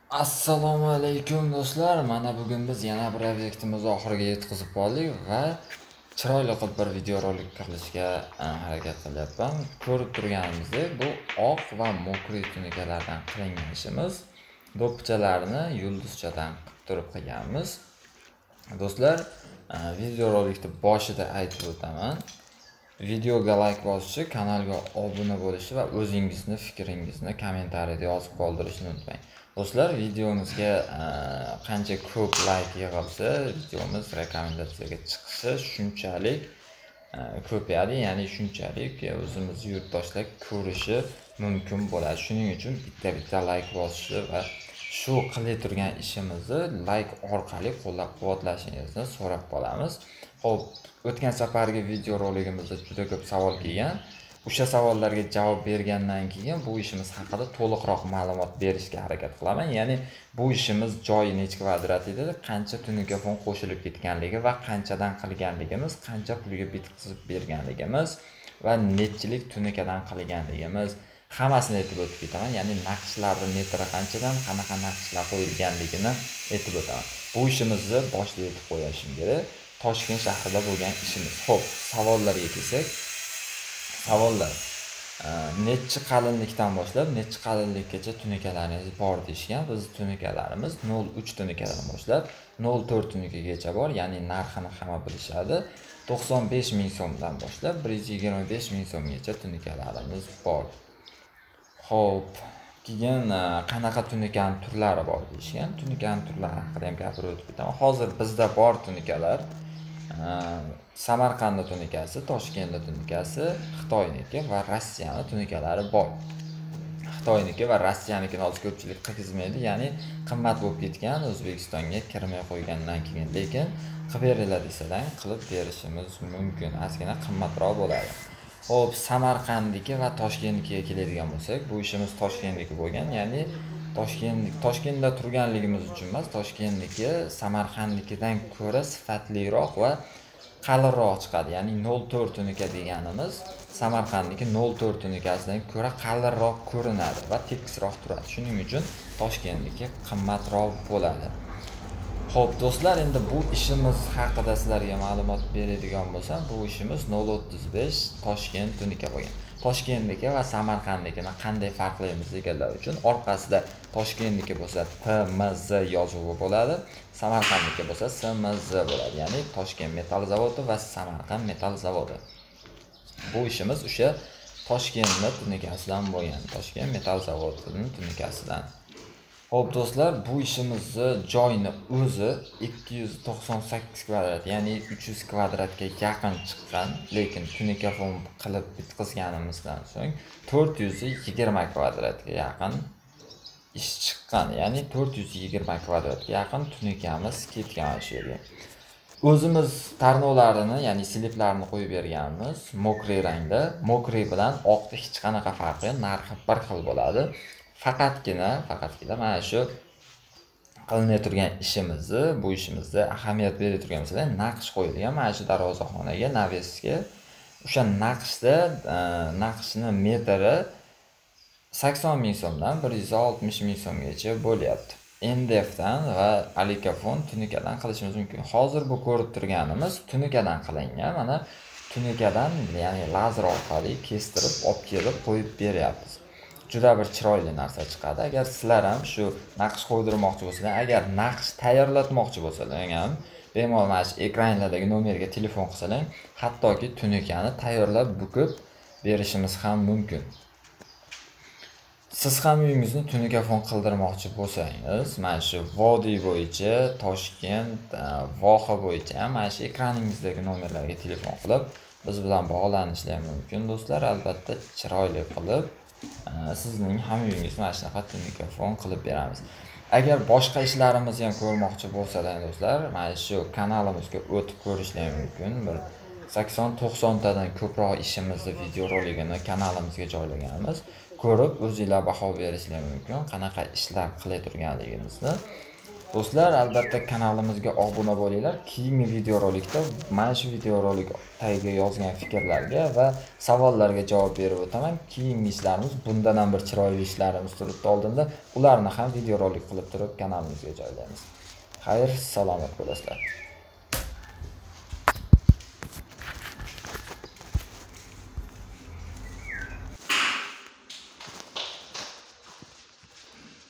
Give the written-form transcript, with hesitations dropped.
Assalomu alaykum do'stlar. Mana bugun biz yana bir obyektimizni oxiriga yetkazib qoldik va chiroyli qilib bir videorolik qilishga harakat qilyapman. Ko'rib turganingizdek, bu oq va mokriy tunukalardan qilingan ishimiz. Do'ppichalarni yulduzchadan qilib turib qilganmiz. Do'stlar, videorolikni boshida aytib o'taman. Videoga like bosishi, kanalga obuna bo'lishi va o'zingizni fikringizni kommentariyada yozib qoldirishni unutmang. Do'stlar, videomizga qancha ko'p like yig'ilsa, videomiz rekomendatsiyaga chiqishi shunchalik ko'payadi, ya'ni shunchalik o'zimiz yurtdoshlar ko'rishi mumkin bo'ladi. Shuning uchun bitta like bosishi va shu qilib turgan ishimizni like orqali qo'llab-quvvatlashingizni so'rab qolamiz. Xo'p, o'tgan safargi videoroligimizda juda ko'p savol kelgan. O'sha savollarga javob bergandan keyin bu ishimiz haqida to'liqroq ma'lumot berishga harakat qilaman. Ya'ni bu ishimiz joyi necha kvadrat edi, qancha tunuka qo'shilib ketganligi va qanchadan qilganligimiz, qancha pulga bitkazib berganligimiz va nechilik tunukadan qilganligimiz hammasini aytib o'tib ketaman. Ya'ni naqshlarni metri qanchadan, qanaqa naqshlar qo'yilganligini aytib o'taman. Bu ishimizni boshida aytib qo'yishim kerak. Toshkent shahrida bo'lgan ishimiz. Xo'p, savollarga kelsak, savollar necha qalinlikdan boshlab necha qalinlikgacha tunukalaringiz bor deyishgan. Biz tunukalarimiz 0.3 tunukadan boshlab 0.4 tunukagacha bor, ya'ni narxini hamma bilishadi. 95 ming so'mdan boshlab 125 ming so'mgacha tunukalarimiz bor. Xo'p, keyin qanaqa tunukaning turlari bor deyishgan. Tunukaning turlari haqida ham gapirib o'tib ketaman. Hozir bizda bor tunukalar Samarqand tunikasi, Toshkent tunikasi, Xitoyniki va Rossiyani tunikalari bor. Xitoyniki va Rossiyanikini hozir ko'pchilik qilgizmaydi, ya'ni qimmat bo'lib ketgan, O'zbekistonga kirmay qo'ygandan keyin, lekin qilib beringlar desadan qilib berishimiz mumkin. Ozgina qimmatroq bo'ladi. Xo'p, Samarqandniki va Toshkentnikiga keladigan bo'lsak, bu ishimiz Toshkentniki bo'lgan, ya'ni Toshkentda turganligimiz uchun emas, Toshkentniki Samarqandnikidan ko'ra sifatliroq va qalinroq chiqadi. Ya'ni 0.4 tunuka deganimiz Samarqandniki 0.4 tunukasidan ko'ra qalinroq ko'rinadi va tekisroq turadi. Shuning uchun Toshkentniki qimmatroq bo'ladi. Xo'p do'stlar, endi bu ishimiz haqida sizlarga ma'lumot beradigan bo'lsam, bu ishimiz 0.35 Toshkent tunuka bo'lgan. Toshkentniki va Samarqandnikini qanday farqlaymiz deganlar uchun orqasida Toshkentniki bo'lsa TMZ yozuvi bo'ladi, Samarqandniki bo'lsa SMZ bo'ladi, ya'ni Toshkent metall zavodi va Samarqand metall zavodi. Bu ishimiz o'sha Toshkentning tunukasidan bo'lgan, Toshkent metall zavodining tunukasidan. Xo'p do'stlar, bu ishimizni joyini o'zi 298 kvadrat, ya'ni 300 kvadratga yaqin chiqqan, lekin tunikafon qilib bitkazganimizdan so'ng 420 kvadratga yaqin ish chiqqan, ya'ni 420 kvadratga yaqin tunikamiz ketgan shu yerga. O'zimiz tarnovlarini, ya'ni sliplarni qo'yib berganmiz, mokriy rangda. Mokriy bilan oqda hech qanaqa farqi yo'q, narxi bir xil bo'ladi. Faqatgina mana shu qilinib turgan ishimizni, bu ishimizda ahamiyat berib turgan masalan, naqsh qo'yilgan mana shu darvozaxonaga, navesga. O'sha naqshni metri 80 ming so'mdan 160 ming so'mgacha bo'lyapti. NDFdan va Alikafon tunukadan qilishimiz mumkin. Hozir bu ko'rib turganimiz tunukadan qilingan. Mana tunukadan, ya'ni lazer orqali kestirib, olib kelib qo'yib beryapmiz. Juda bir chiroyli narsa chiqadi. Agar sizlar ham shu naqsh qo'ydirmoqchi bo'lsanglar, agar naqsh tayyorlatmoqchi bo'lsanglar ham bemalol mana shu ekranlardagi nomerga telefon qilsanglar, hattoki tunukani tayyorlab bukib berishimiz ham mumkin. Siz ham uyingizni tunukafon qildirmoqchi bo'lsangiz, mana shu vodiy bo'yicha, Toshkent, voha bo'yicha mana shu ekraningizdagi nomerlarga telefon qilib biz bilan bog'lanishlar mumkin do'stlar. Albatta chiroyli qilib sizning ham uyingizni mana shunaqa tunikafon qilib beramiz. Agar boshqa ishlarimizni ham ko'rmoqchi bo'lsalar do'stlar, mana shu kanalimizga o'tib ko'rishlar mumkin. Bir 80-90 tadan ko'proq ishimizni videoroligini kanalimizga joylaganmiz. Ko'rib o'zingizlar baho berishingiz mumkin, qanaqa ishlar qilib turganligimizni. Do'stlar, albatta kanalimizga obuna bo'linglar. Keyingi videorolikda mana shu videorolik tagiga yozgan fikrlarga va savollarga javob berib o'taman. Keyingi ishlarimiz bundan ham bir chiroyli ishlarimiz turibdi oldinda. Ularni ham videorolik qilib turib kanalimizga joylaymiz. Xayr, salomat bo'lasizlar.